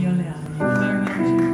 alle ali. Very much.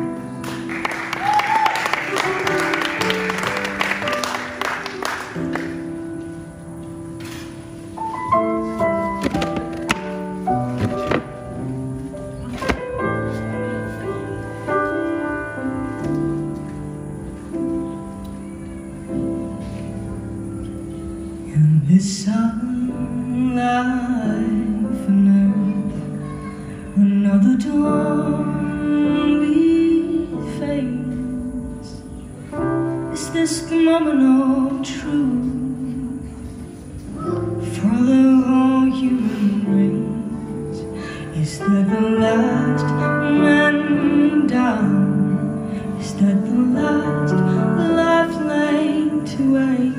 This sun, life and earth, another dawn we face. Is this the moment of truth for the whole human race? Is that the last man down? Is that the last life laid to waste?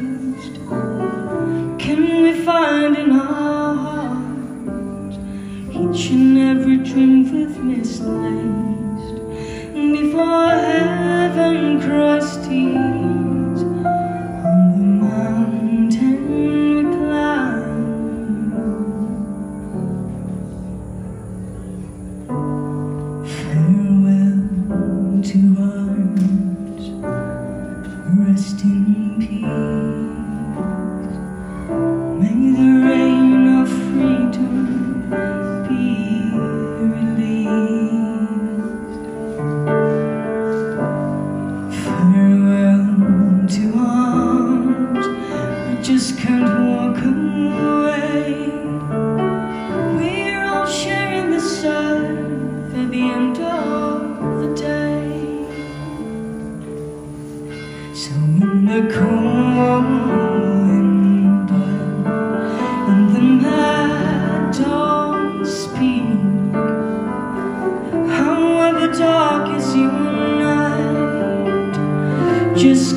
Can we find in our hearts each and every dream we've mislaced before heaven crossed tears on the mountain we climb? Farewell to ours, rest in peace. May the rain of freedom be released. Farewell to arms that just can't walk away. We're all sharing this earth at the end of the day. So in the cold dark as your night, just